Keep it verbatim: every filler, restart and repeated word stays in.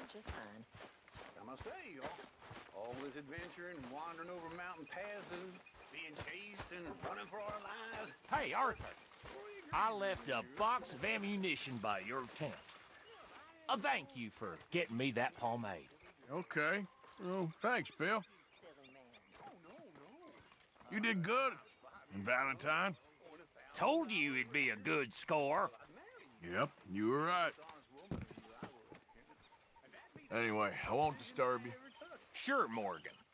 just fine. I must say, y'all, all this adventuring and wandering over mountain passes, being chased and running for our lives. Hey, Arthur. I left a box of ammunition by your tent. A thank you for getting me that pomade. Okay. Well, thanks, Bill. You did good. And Valentine? Told you it'd be a good score. Yep, you were right. Anyway, I won't disturb you. Sure, Morgan.